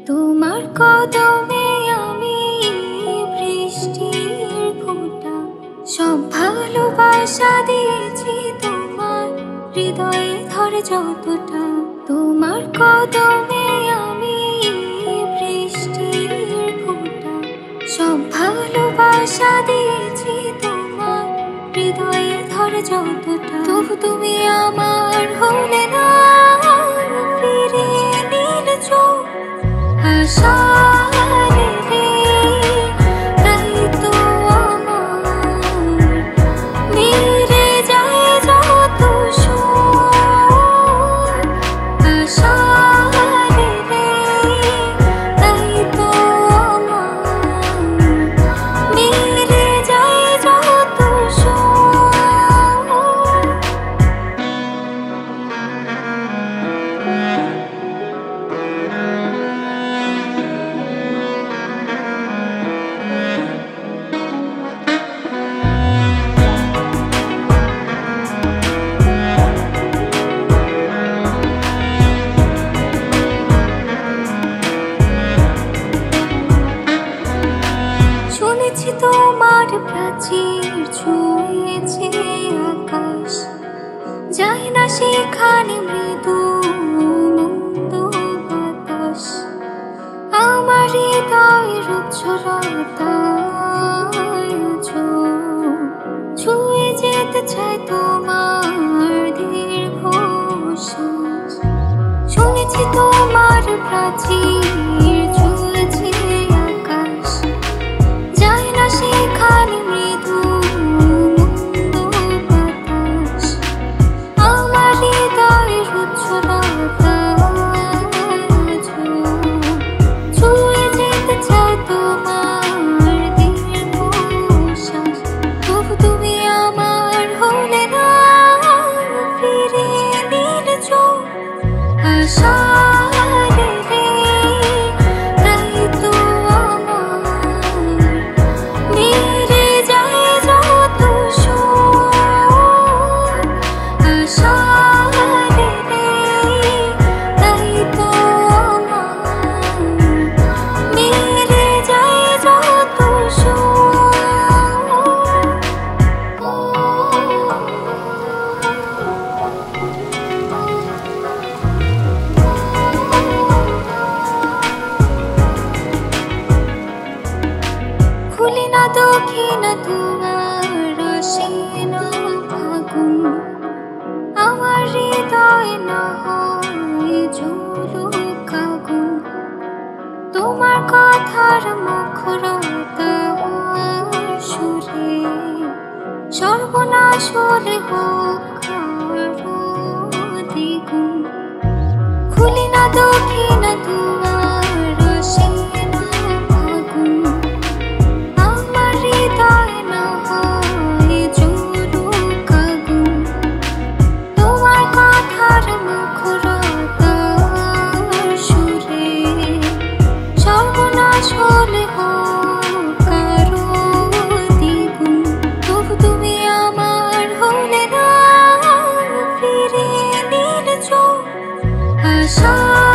তোমার কদমে আমি বৃষ্টির ফোঁটা, সব ভালোবাসা দিয়েছি তোমার হৃদয়ে ধরে যতটা। তোমার কদমে আমি বৃষ্টির ফোঁটা, সব ভালোবাসা দিয়েছি তোমার হৃদয়ে ধরে যতটা। তবু তুমি আমার হলে না, ফিরিয়ে নিলে চোখ আশারে রে। তাই তো আমার মিলে যায় যত সুর আশারে রে। তাই তো আমার মিলে যায় যত সুর। শুনেছি তোমার প্রাচীর ছুঁয়েছে আকাশ, যায় না সেখানে মৃদু মন্দ বাতাস। আমার হৃদয়ের উচ্ছলতায় ছুঁয়ে যেতে চায় তোমার দীর্ঘশ্বাস। শুনেছি তোমার প্রাচীর ছুঁয়েছে আকাশ, যায় না সেখানে মৃদু মন্দ বাতাস। আমার হৃদয়ের উচ্ছলতায় ছুঁয়ে যেতে চায় তোমার দীর্ঘশ্বাস। তবু তুমি আমার হলে না, ফিরিয়ে নিলে চোখ আশারে রে। তাই তো আমার মিলে যায় যত সুর আশারে রে। তাই তো আমার মিলে যায় যত সুর। খুলি না দক্ষিণ দুয়ার, আসে না ফাগুন, আমার হৃদয় না হয় ঝুলুক আগুন। তোমার কথার মুখরতার সুরে সর্বনাশ হলে হোক আরো দ্বিগুণ। খুলি না দক্ষিণ দুয়ার, আসে না ফাগুন, আমার হৃদয় না হয় ঝুলুক আগুন। তোমার কথার মুখরতার সুরে সর্বনাশ হলে হোক আরো দ্বিগুণ। তবু তুমি আমার হলে না, ফিরিয়ে নিলে চোখ আশা